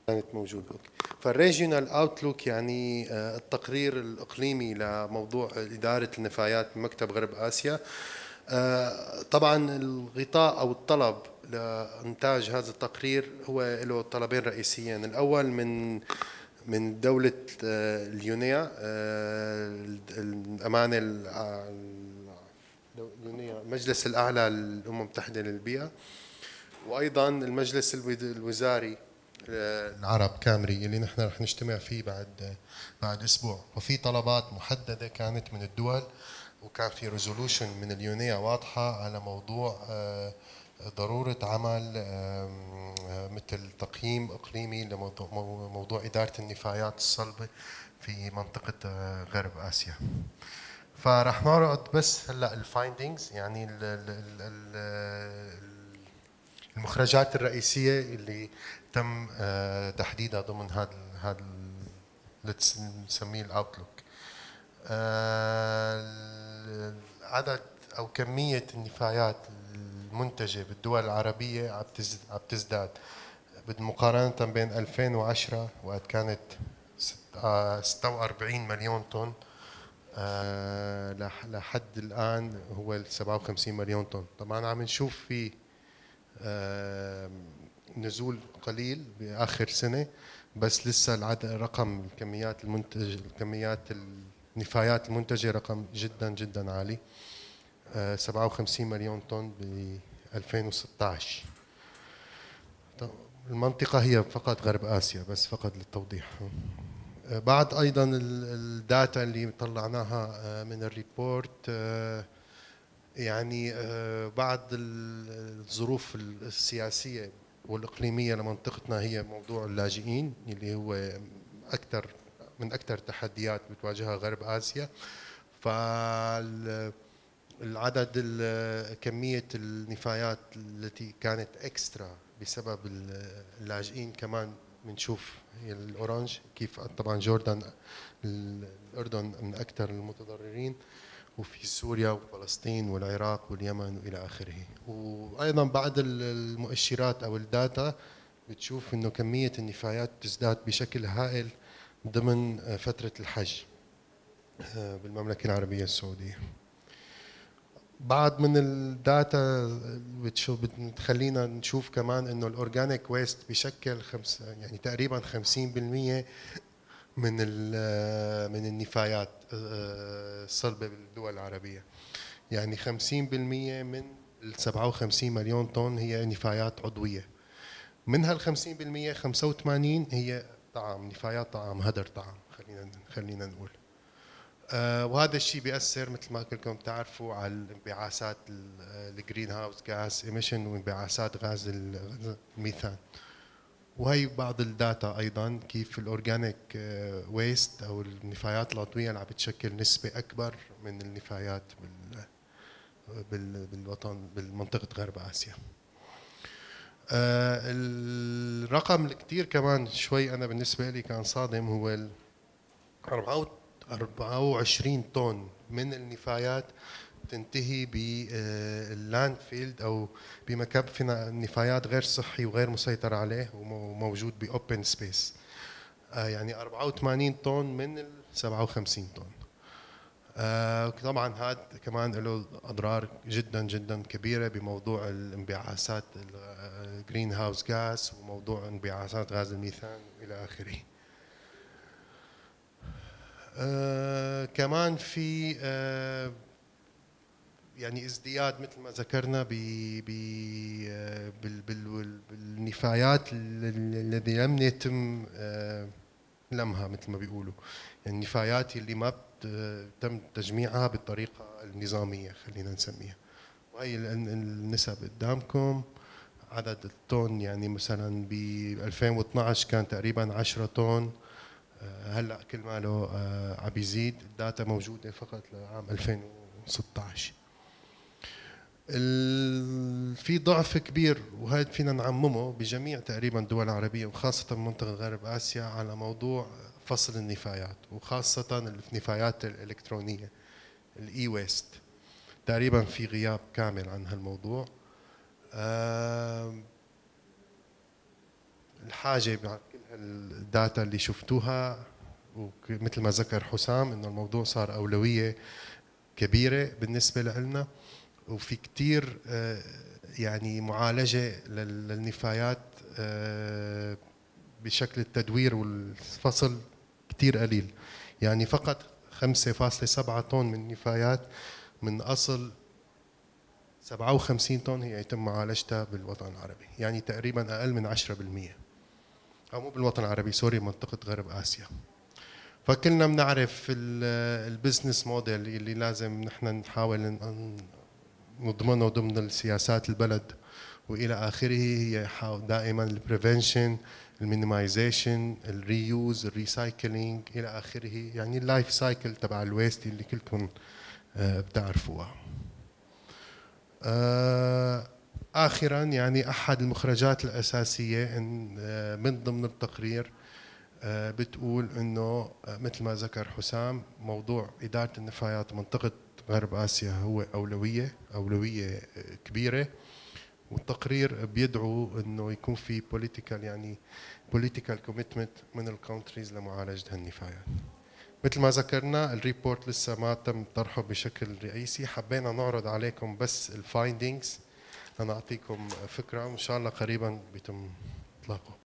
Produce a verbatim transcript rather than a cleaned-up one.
كانت موجودة. فالريجيونال اوتلوك يعني التقرير الإقليمي لموضوع إدارة النفايات من مكتب غرب آسيا. طبعا الغطاء أو الطلب لإنتاج هذا التقرير هو له طلبين رئيسيين. الأول من من دولة اليونيا، الأمانة المجلس الأعلى للأمم المتحدة للبيئة، وأيضا المجلس الوزاري العرب كامري اللي نحن رح نجتمع فيه بعد بعد اسبوع. وفي طلبات محدده كانت من الدول، وكان في ريزولوشن من اليونيا واضحه على موضوع ضروره عمل مثل تقييم اقليمي لموضوع موضوع اداره النفايات الصلبه في منطقه غرب اسيا. فراح نعرض بس هلا الفايندينجز، يعني المخرجات الرئيسيه اللي تم تحديدها ضمن هذا هذا اللي نسميه الاوتلوك. عدد او كميه النفايات المنتجه بالدول العربيه عم تزداد مقارنه بين ألفين وعشرة وقت كانت ستة وأربعين مليون طن لحد الان هو سبعة وخمسين مليون طن. طبعا عم نشوف في نزول قليل باخر سنه، بس لسه العدد رقم الكميات المنتج الكميات النفايات المنتجه رقم جدا جدا عالي، سبعة وخمسين مليون طن ب ألفين وستة عشر. المنطقه هي فقط غرب اسيا، بس فقط للتوضيح. بعد ايضا الداتا اللي طلعناها من الريبورت، يعني بعد الظروف السياسيه والاقليميه لمنطقتنا هي موضوع اللاجئين اللي هو اكثر من اكثر تحديات بتواجهها غرب اسيا. فالعدد كميه النفايات التي كانت اكسترا بسبب اللاجئين كمان بنشوف هي الاورانج كيف. طبعا جوردان الاردن من اكثر المتضررين، وفي سوريا وفلسطين والعراق واليمن والى اخره. وايضا بعض المؤشرات او الداتا بتشوف انه كميه النفايات تزداد بشكل هائل ضمن فتره الحج بالمملكه العربيه السعوديه. بعض من الداتا بتشوف بتخلينا نشوف كمان انه الاورجانيك ويست بشكل خمس يعني تقريبا خمسين بالمئة من من النفايات الصلبه بالدول العربيه. يعني خمسين بالمئة من ال سبعة وخمسين مليون طن هي نفايات عضويه. من هال خمسين بالمئة خمسة وثمانين هي طعام، نفايات طعام، هدر طعام، خلينا خلينا نقول. آه وهذا الشيء بيأثر مثل ما كلكم تعرفوا على انبعاثات الجرين هاوس غاز ايميشن وانبعاثات غاز الميثان. وهي بعض الداتا ايضا كيف الاورجانيك ويست او النفايات العضويه اللي عم بتشكل نسبه اكبر من النفايات بال بالوطن بالمنطقه غرب اسيا. آه الرقم الكثير كمان شوي انا بالنسبه لي كان صادم، هو أربعة وعشرين طن من النفايات تنتهي باللاند فيلد او بمكب نفايات غير صحي وغير مسيطر عليه وموجود باوبن سبيس. يعني أربعة وثمانين طن من ال سبعة وخمسين طن. طبعا هذا كمان له اضرار جدا جدا كبيره بموضوع الانبعاثات الجرين هاوس غاز وموضوع انبعاثات غاز الميثان والى اخره. آه كمان في آه يعني ازدياد مثل ما ذكرنا ب بالنفايات الذي لم يتم آه لمها مثل ما بيقولوا، يعني النفايات اللي ما تم تجميعها بالطريقه النظاميه خلينا نسميها. وهي النسب قدامكم. عدد الطن يعني مثلا ب ألفين واثنعش كان تقريبا عشرة طن، هلا كل ماله عم بيزيد. الداتا موجوده فقط لعام ألفين وستة عشر. في ضعف كبير وهذا فينا نعممه بجميع تقريبا الدول العربيه وخاصه منطقه غرب اسيا على موضوع فصل النفايات، وخاصه النفايات الالكترونيه الاي ويست. تقريبا في غياب كامل عن هالموضوع. الحاجه مع كل الداتا اللي شفتوها، ومثل ما ذكر حسام انه الموضوع صار اولويه كبيره بالنسبه لنا، وفي كثير يعني معالجه للنفايات بشكل التدوير والفصل كثير قليل. يعني فقط خمسة فاصلة سبعة طن من النفايات من اصل سبعة وخمسين طن هي يتم معالجتها بالوطن العربي، يعني تقريبا اقل من عشرة بالمئة، او مو بالوطن العربي سوري، منطقه غرب اسيا. فكلنا بنعرف البزنس موديل اللي لازم نحن نحاول نضمنه ضمن السياسات البلد والى اخره، هي دائما البريفنشن، المينيمايزيشن، الريوز، الريسايكلينج الى اخره، يعني اللايف سايكل تبع الويست اللي كلكم بتعرفوها. اخرا يعني احد المخرجات الاساسيه من ضمن التقرير بتقول انه مثل ما ذكر حسام، موضوع اداره النفايات منطقه غرب اسيا هو اولويه اولويه كبيره، والتقرير بيدعو انه يكون في بوليتيكال يعني بوليتيكال كوميتمنت من الكونتريز لمعالجه هالنفايات. مثل ما ذكرنا الريبورت لسه ما تم طرحه بشكل رئيسي، حبينا نعرض عليكم بس الفايندينجز لنعطيكم فكره، وان شاء الله قريبا بيتم اطلاقه.